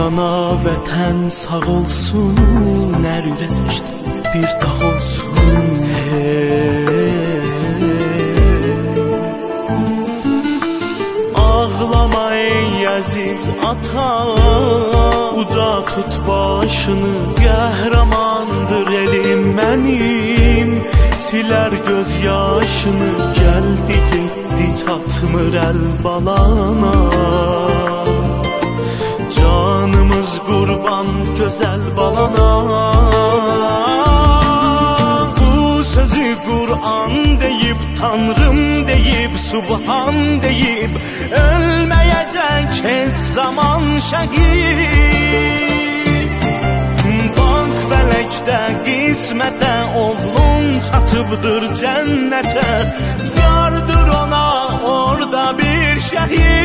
yana vətən sağ olsun, hər ürəkdə bir dağ olsun. Ağlama ey əziz ata, uca tut başını, qəhrəmandır elim mənim, silər göz yaşını, gəldi getdi çatmır əl balana. Canımız qurban gözəl balana. Bu sözü Qur'an deyib, Tanrım deyib, Subhan deyib, ölməyəcək heç zaman şəhid. Bak fələkdə qismətə, oğlun çatıbdır cənnətə, yardır ona orada bir şəhid.